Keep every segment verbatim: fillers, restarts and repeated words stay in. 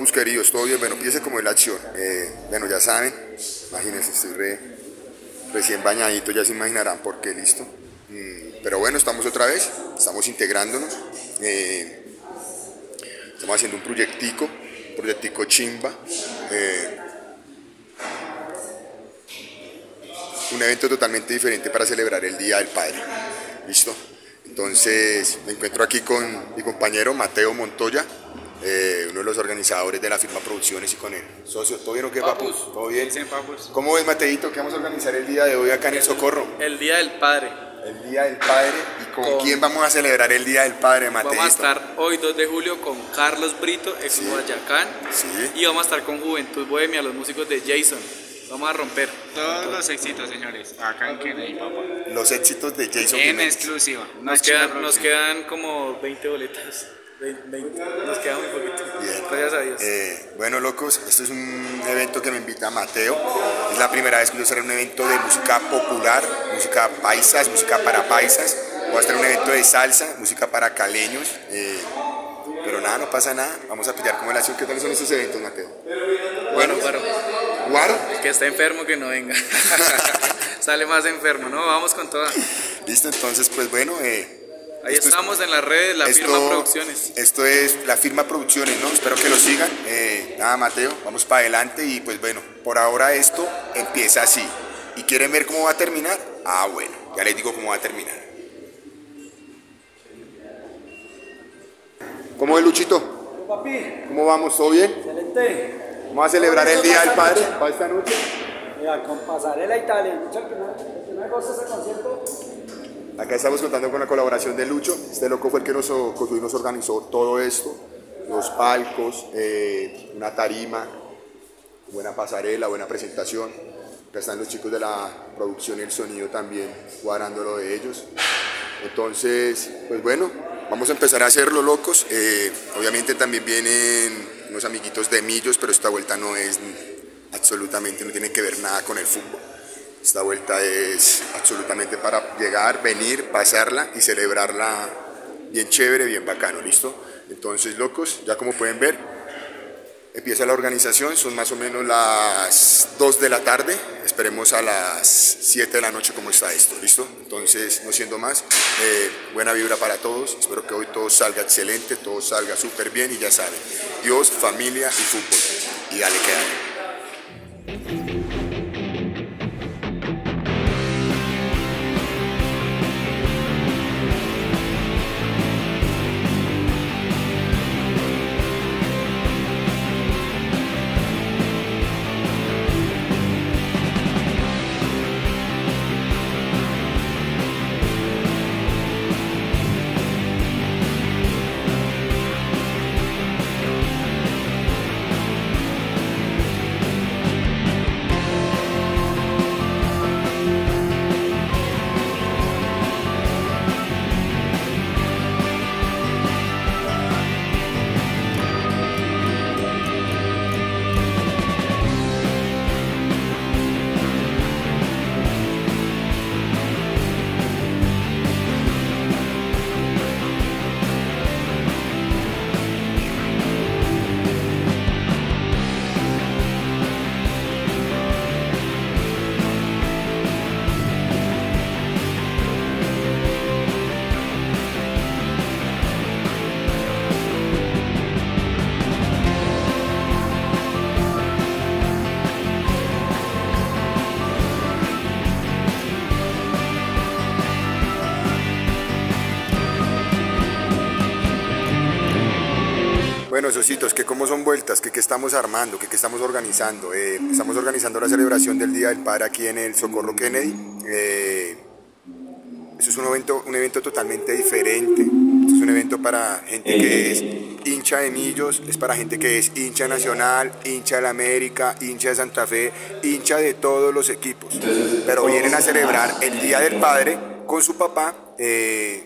Pues queridos, todo bien, bueno, empiece como es la acción. Eh, bueno, ya saben, imagínense, estoy re, recién bañadito, ya se imaginarán por qué, listo. Mm, pero bueno, estamos otra vez, estamos integrándonos. Eh, estamos haciendo un proyectico, un proyectico chimba. Eh, un evento totalmente diferente para celebrar el Día del Padre, listo. Entonces, me encuentro aquí con mi compañero Mateo Montoya. Eh, uno de los organizadores de la firma Producciones y con él. Socio, ¿todo bien o qué, Papus? Papus. ¿Todo bien? Dicen Papus. ¿Cómo ves, Mateito? ¿Qué vamos a organizar el día de hoy acá en el Socorro? El Día del Padre. El Día del Padre. ¿Y con, Con- quién vamos a celebrar el Día del Padre, Mateito? Vamos a estar hoy dos de julio con Carlos Brito, ex Sí. Guayacán. Sí. Y vamos a estar con Juventud Bohemia, los músicos de Jason. Vamos a romper. Todos los éxitos, señores, acá en Kennedy, papá. Los éxitos de Jason En Jiménez. exclusiva. Nos Una chimba quedan, nos producción. quedan como veinte boletas. veinte, veinte. Nos queda muy poquito. Bien. Gracias a Dios. Eh, bueno, locos, este es un evento que me invita Mateo. Es la primera vez que yo estaré en un evento de música popular, música paisas, música para paisas. Voy a estar en un evento de salsa, música para caleños. eh, pero nada, no pasa nada. Vamos a pillar como la acción. ¿Qué tal son estos eventos, Mateo? Bueno, bueno. ¿Guaro? El que está enfermo que no venga. Sale más enfermo, ¿no? Vamos con toda. Listo, entonces, pues bueno. Eh, Ahí esto es- estamos en las redes, la esto- firma Producciones. Esto es la firma Producciones, ¿no? Espero que lo sigan. Eh, nada, Mateo, vamos para adelante y pues bueno, por ahora esto empieza así. ¿Y quieren ver cómo va a terminar? Ah, bueno, ya les digo cómo va a terminar. ¿Cómo es, Luchito? Papi, ¿Cómo vamos? ¿Todo bien? excelente. Vamos a celebrar el Día del Padre para esta noche. Mira, con Pasarela Italia, mucha que no, que no goza ese concierto. Acá estamos contando con la colaboración de Lucho. Este loco fue el que nos, nos organizó todo esto. Los palcos, eh, una tarima, buena pasarela, buena presentación. Acá están los chicos de la producción y el sonido también, cuadrando lo de ellos. Entonces, pues bueno, vamos a empezar a hacerlo, locos. Eh, obviamente también vienen unos amiguitos de Millos, pero esta vuelta no es absolutamente, no tiene que ver nada con el fútbol. Esta vuelta es absolutamente para llegar, venir, pasarla y celebrarla bien chévere, bien bacano, ¿listo? Entonces, locos, ya como pueden ver, empieza la organización, son más o menos las dos de la tarde, esperemos a las siete de la noche cómo está esto, ¿listo? Entonces, no siendo más, eh, buena vibra para todos, espero que hoy todo salga excelente, todo salga súper bien y ya saben, Dios, familia y fútbol, y dale que dale. Bueno, socitos, que cómo son vueltas, que qué estamos armando, que qué estamos organizando. Eh, estamos organizando la celebración del Día del Padre aquí en el Socorro Kennedy. Eh, eso es un evento, un evento totalmente diferente. Esto es un evento para gente que es hincha de Millos, es para gente que es hincha nacional, hincha de la América, hincha de Santa Fe, hincha de todos los equipos. Pero vienen a celebrar el Día del Padre con su papá. Eh,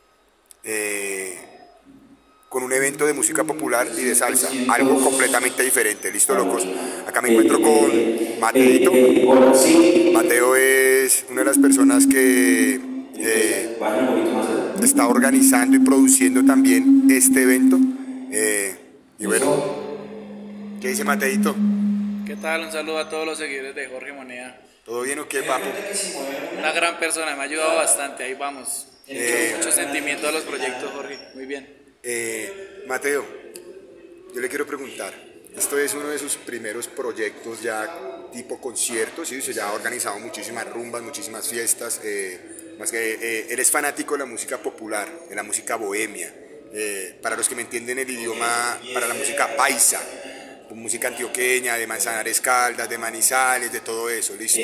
eh, con un evento de música popular y de salsa, algo completamente diferente, ¿listo, locos? Acá me encuentro con Mateito. Mateo es una de las personas que eh, está organizando y produciendo también este evento. Eh, y bueno, ¿Qué dice Mateito? ¿Qué tal? Un saludo a todos los seguidores de Jorge Moneda. ¿Todo bien o qué, papo? Una gran persona, me ha ayudado bastante, ahí vamos. Eh, Mucho sentimiento a los proyectos, Jorge. Muy bien. Eh, Mateo, yo le quiero preguntar, esto es uno de sus primeros proyectos ya tipo conciertos, ¿sí? Usted ya ha organizado muchísimas rumbas, muchísimas fiestas, eh, más que eh, eres fanático de la música popular, de la música bohemia, eh, para los que me entienden el idioma, para la música paisa, música antioqueña, de Manzanares Caldas, de Manizales, de todo eso, ¿listo?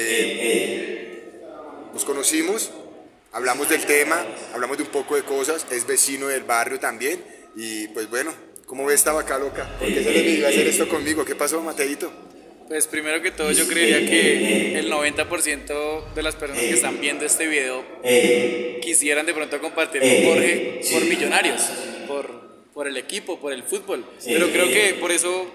Eh, nos conocimos, hablamos del tema, hablamos de un poco de cosas, es vecino del barrio también, y pues bueno, ¿cómo ve esta vaca loca? ¿Por qué se le pidió hacer esto conmigo? ¿Qué pasó, Mateito? Pues primero que todo yo creería que el noventa por ciento de las personas que están viendo este video quisieran de pronto compartir con Jorge por Millonarios, por... por el equipo, por el fútbol, pero creo que por eso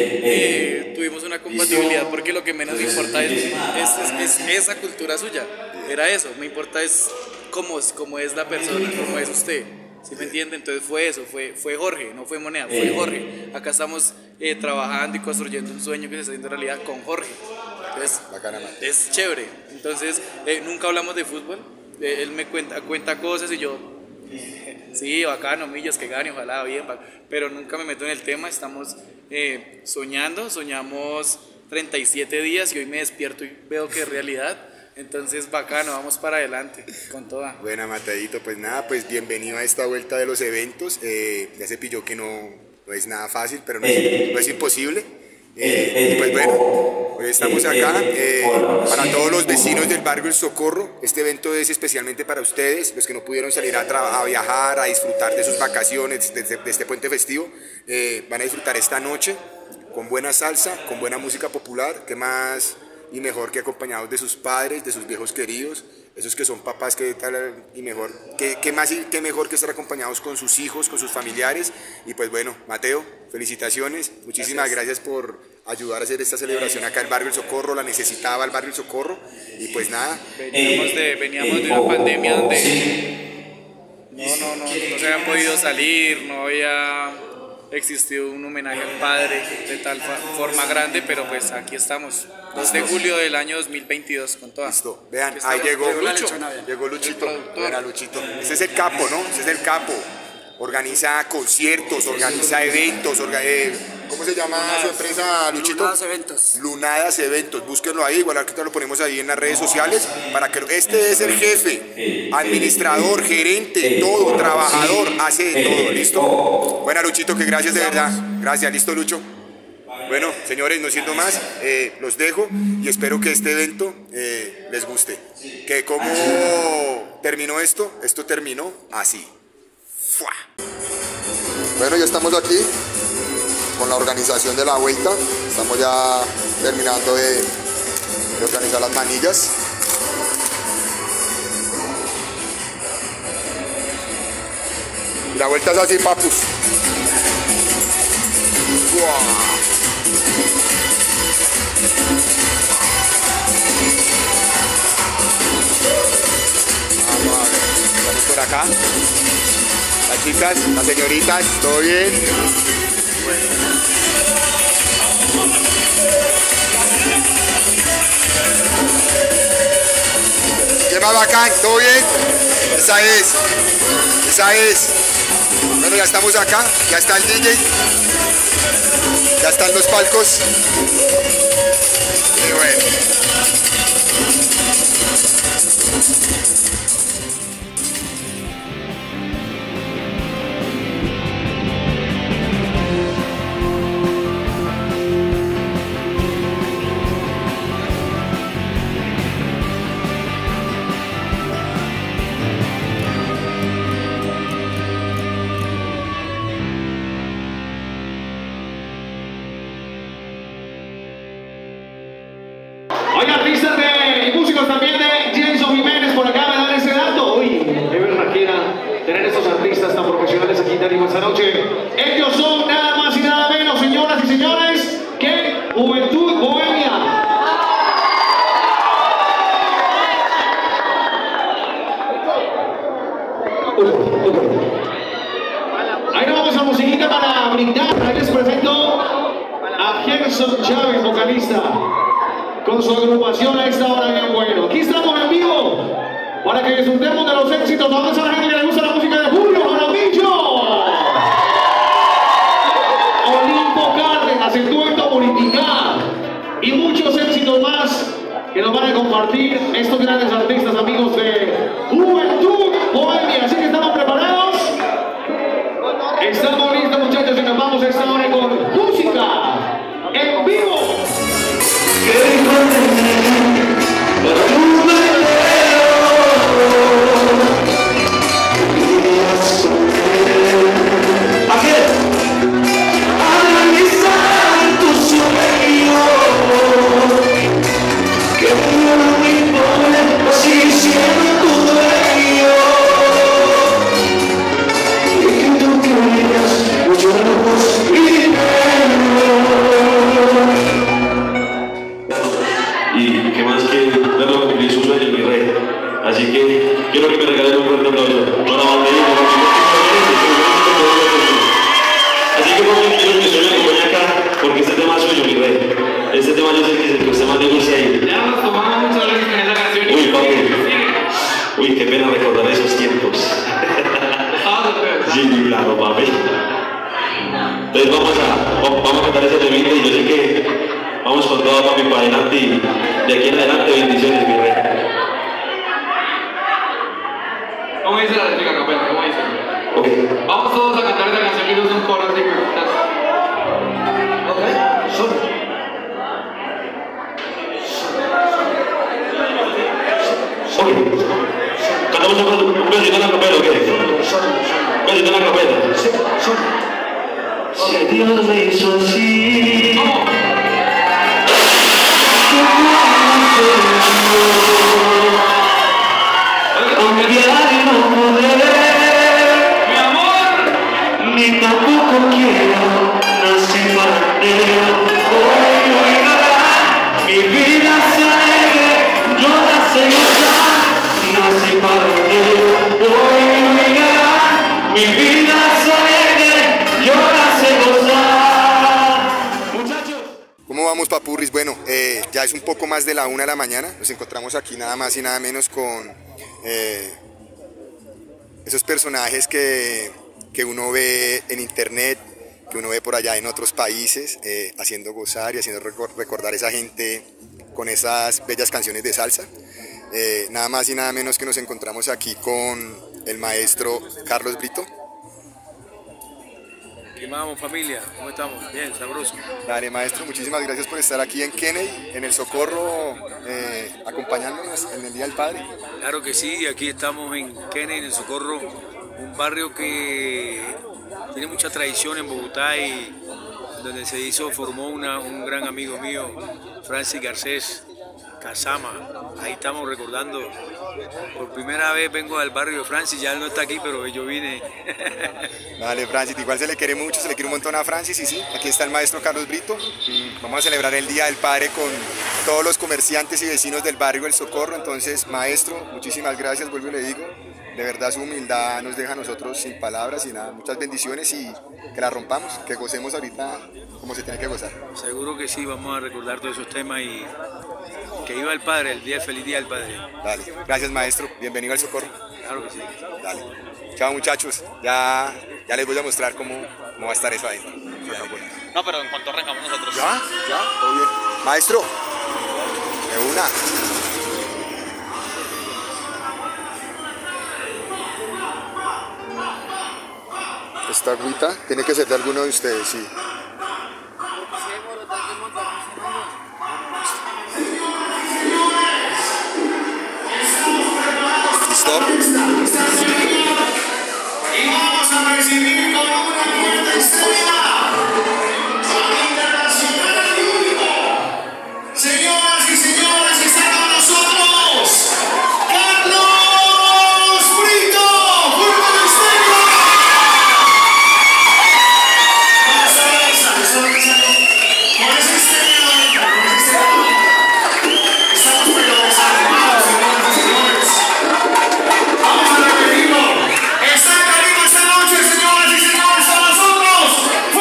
eh, tuvimos una compatibilidad, porque lo que menos me importa es, es, es, es esa cultura suya, era eso, me importa es cómo, cómo es la persona, cómo es usted, ¿sí me entiende? Entonces fue eso, fue, fue Jorge, no fue Moneda, fue Jorge, acá estamos eh, trabajando y construyendo un sueño que se está haciendo realidad con Jorge, entonces es chévere, entonces eh, nunca hablamos de fútbol, eh, él me cuenta, cuenta cosas y yo... Sí, bacano, Millos, que gane, ojalá, bien, pero nunca me meto en el tema, estamos eh, soñando, soñamos treinta y siete días y hoy me despierto y veo que es realidad, entonces bacano, vamos para adelante, con toda. Buena, Mateito, pues nada, pues bienvenido a esta vuelta de los eventos, eh, ya se pilló que no, no es nada fácil, pero no es, no es imposible, eh, y pues bueno, hoy estamos acá, eh, para todos los vecinos del barrio El Socorro, este evento es especialmente para ustedes, los que no pudieron salir a, a viajar, a disfrutar de sus vacaciones, de, de, de este puente festivo, eh, van a disfrutar esta noche con buena salsa, con buena música popular, que más y mejor que acompañados de sus padres, de sus viejos queridos, esos que son papás, que tal y mejor, que, que más y que mejor que estar acompañados con sus hijos, con sus familiares, y pues bueno, Mateo, felicitaciones, muchísimas gracias, gracias por ayudar a hacer esta celebración acá en el barrio El Socorro, la necesitaba el barrio El Socorro, y pues nada. Veníamos de, veníamos de una pandemia donde no, no, no, no se había podido salir, no había existido un homenaje al padre de tal forma grande, pero pues aquí estamos, dos de julio del año dos mil veintidós, con toda. Listo, vean, ahí llegó Lucho, llegó Luchito, era Luchito, ese es el capo, ¿no? Ese es el capo, organiza conciertos, organiza eventos, orga eh, ¿cómo se llama Lunadas, su empresa, Luchito? Lunadas Eventos. Lunadas Eventos, búsquenlo ahí, igual que lo ponemos ahí en las redes sociales, para que este es el jefe, administrador, gerente, todo, trabajador, hace de todo, ¿listo? Buena, Luchito, que gracias de verdad, gracias, listo, Lucho. Bueno, señores, no siendo más, eh, los dejo y espero que este evento eh, les guste. Que como terminó esto, esto terminó así. ¡Fua! Bueno, ya estamos aquí con la organización de la vuelta. Estamos ya terminando de, de organizar las manillas. La vuelta es así, papus. ¡Fua! Vamos a ver, estamos por acá. Las chicas, las señoritas, ¿todo bien? Bueno. ¿Qué más bacán? ¿Todo bien? Esa es, esa es. Bueno, ya estamos acá, ya está el D J, ya están los palcos. Y bueno. Hay artistas de, y músicos también de Jason Jiménez, por acá me dan ese dato. Uy, qué berraquera tener estos artistas tan profesionales aquí en Tarima esta noche. Ellos son nada más y nada menos, señoras y señores, que Juventud Bohemia. Ahí nos vamos a musiquita para brindar. Ahí les presento Gerson Chávez, vocalista, con su agrupación a esta hora bien bueno. Aquí estamos en vivo para que disfrutemos de los éxitos. Vamos a la gente que le gusta la música de Julio Jaramillo, Olimpo Cárdenas, el dueto Buriticá y muchos éxitos más que nos van a compartir estos grandes artistas, amigos de Juventud Bohemia. Así que estamos preparados. Estamos listos, muchachos, y nos vamos a esta hora con música en vivo. Y qué más que verlo cumplir su sueño, mi rey. Así que quiero que me regalen un fuerte aplauso para la batería. Así que por favor, quiero que suene el coño acá, porque este tema es suyo, mi rey. Este tema yo sé que es el que usted más le gusta ahí. Ya nos tomamos muchas veces en esa canción. Uy, papi. Uy, qué pena recordar esos tiempos. Sí, claro, papi. Entonces vamos a, vamos a cantar ese temita y yo sé que vamos con todo, papi, para adelante y de aquí en adelante bendiciones, mi rey. ¿Cómo dice la chica capela? ¿Cómo dice? Ok. Vamos todos a cantar esta canción que no es un coro así. Ok, solo. Ok. Cantamos un, un besito en la capela, ¿ok? Un besito en la capela. Sí, solo. Si Dios me hizo así, cambiar y no poder, mi amor, ni tampoco quiero nacer para ti. Hoy oirá mi vida se alegre, yo la sé gozar, nací para ti. Hoy oirá mi vida se alegre, yo la sé gozar. Muchachos. ¿Cómo vamos, papurris? Bueno, eh, ya es un poco más de la una de la mañana. Nos encontramos aquí nada más y nada menos con eh, esos personajes que, que uno ve en internet, que uno ve por allá en otros países, eh, haciendo gozar y haciendo recordar a esa gente con esas bellas canciones de salsa. Eh, nada más y nada menos que nos encontramos aquí con el maestro Carlos Brito. ¿Qué más, vamos, familia? ¿Cómo estamos? Bien, sabroso. Dale, maestro, muchísimas gracias por estar aquí en Kennedy, en el Socorro, eh, acompañándonos en el Día del Padre. Claro que sí, aquí estamos en Kennedy, en el Socorro, un barrio que tiene mucha tradición en Bogotá y donde se hizo, formó una, un gran amigo mío, Francis Garcés Casama. Ahí estamos recordando. Por primera vez vengo al barrio de Francis, ya él no está aquí, pero yo vine. Vale, Francis, igual se le quiere mucho, se le quiere un montón a Francis, y sí, aquí está el maestro Carlos Brito. Vamos a celebrar el Día del Padre con todos los comerciantes y vecinos del barrio El Socorro. Entonces, maestro, muchísimas gracias, vuelvo y le digo. De verdad su humildad nos deja a nosotros sin palabras y nada, muchas bendiciones y que la rompamos, que gocemos ahorita como se tiene que gozar. Seguro que sí, vamos a recordar todos esos temas y que viva el Padre, el día, feliz Día del Padre. Dale, gracias maestro, bienvenido al Socorro. Claro que sí. Dale, chao muchachos, ya, ya les voy a mostrar cómo, cómo va a estar eso adentro. no, pero en cuanto arrancamos nosotros. ¿Ya? ¿Ya? ¿Todo bien? Maestro, de una. Esta agüita tiene que ser de alguno de ustedes, sí. ¿Listo? Y vamos a recibir con una fuerte estrella al internacional amigo. Señoras y señores, está con nosotros Carlos Brito. ¡Fuerte el estrella! Vamos a avanzar, estamos avanzando con esa estrella, con esa estrella. Estamos pegados armados, señoras y señores. Vamos a repetirlo. Está en Caribe esta noche, señoras y señores, con nosotros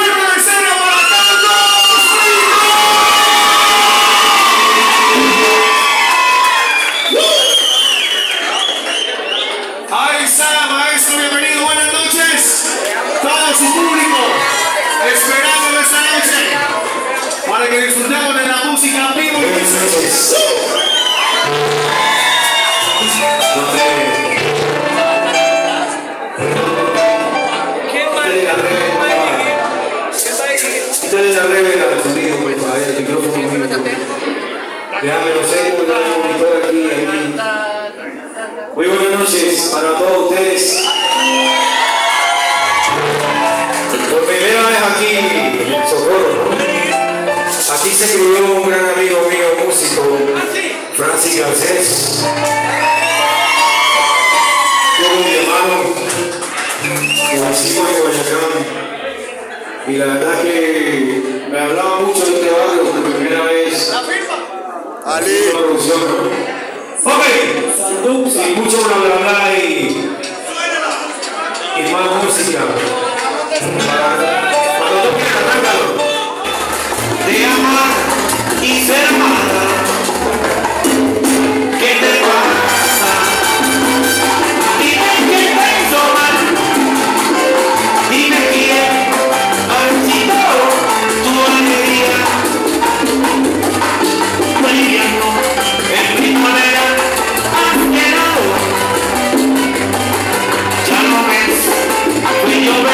a ver el micrófono mío. Déjame, no sé cómo está el monitor aquí, aquí. Muy buenas noches para todos ustedes. Por primera vez aquí en Socorro. Aquí se crió un gran amigo mío, músico, Francis Garcés. Yo con mi hermano, Juancito de Guayacán. Y la verdad que me hablaba mucho de este barrio por primera vez. Ali. Una producción. Ok, sin mucho bla bla bla y, y más música. Cuando tú quieras, arráncalo. De amar y ser amada. ¿Qué te pasa? Dime que te hizo mal. Dime quién ha sido tu alegría. Brillando en mi manera has quedado. Ya no ves, fui yo.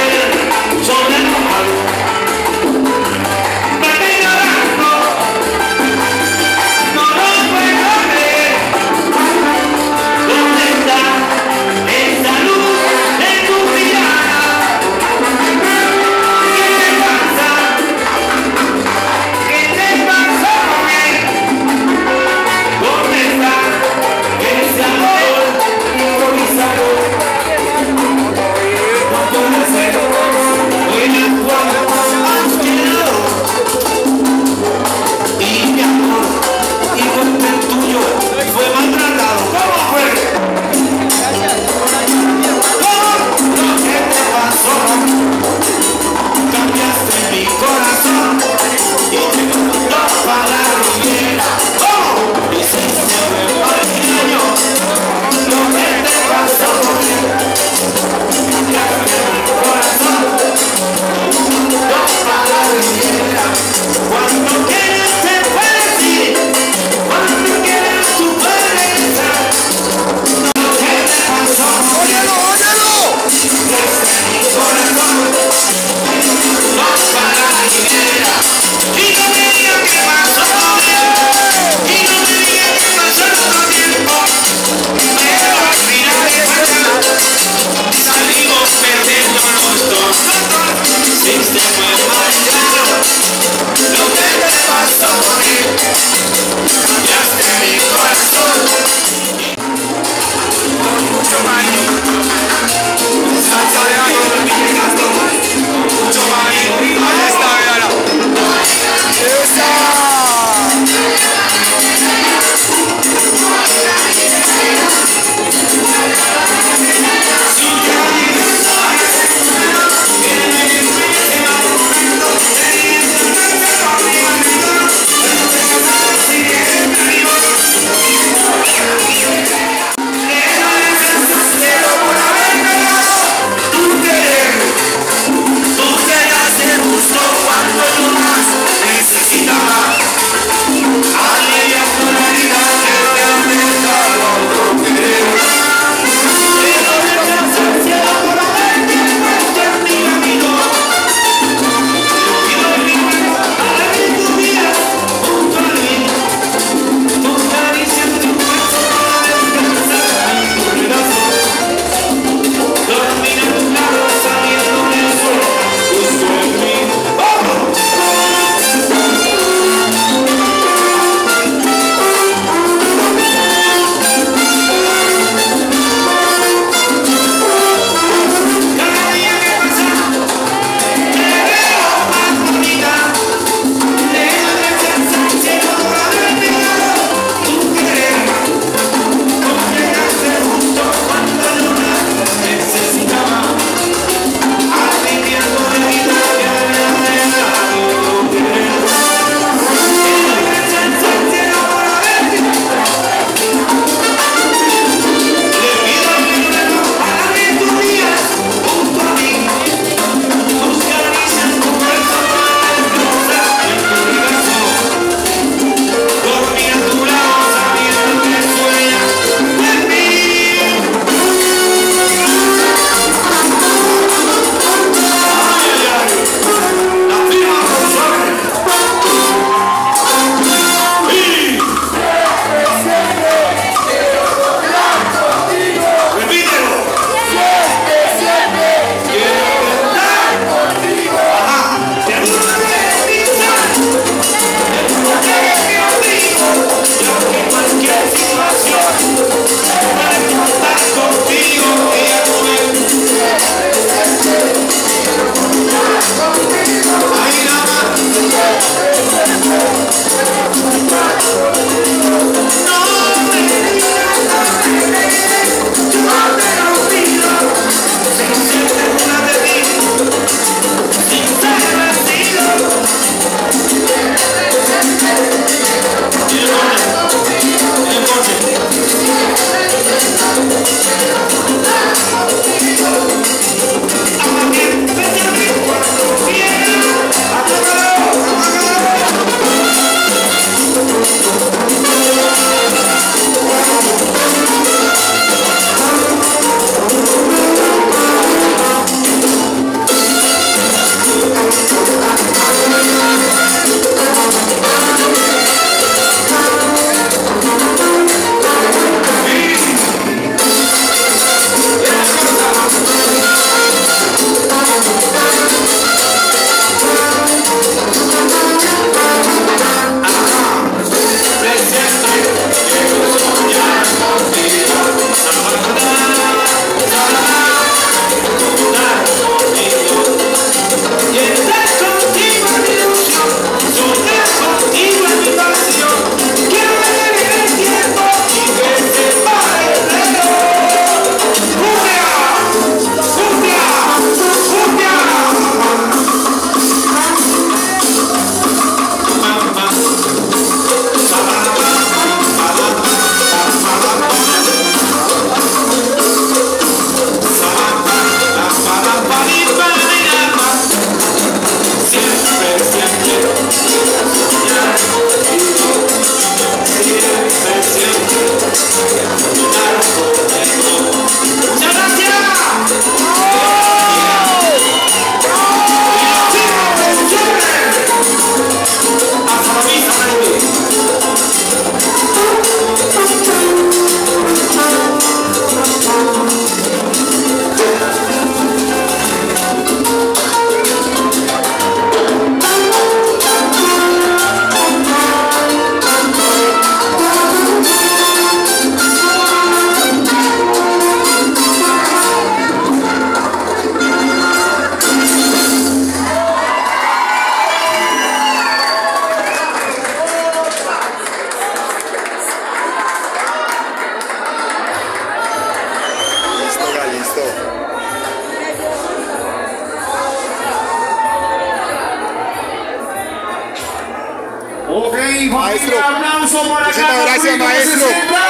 Ok, Maestro. familia, aplauso para Muchísimas Casa gracias, Pública maestro. sesenta.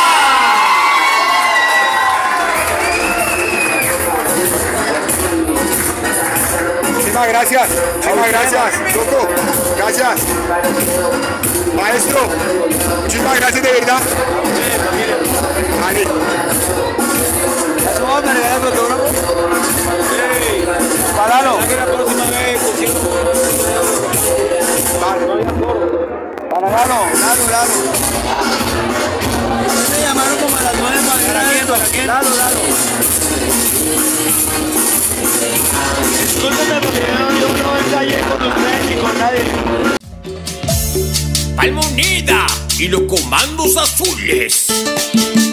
Muchísimas gracias, muchísimas gracias, loco, gracias. Maestro, muchísimas gracias de verdad. Vale. Paralo. Paralo, Lalo, Lalo. Me llamaron como a las nueve para ver a esto. Lalo, Lalo. Discúlpeme porque yo no ensayé con ustedes ni con nadie. Palma Unida y los Comandos Azules.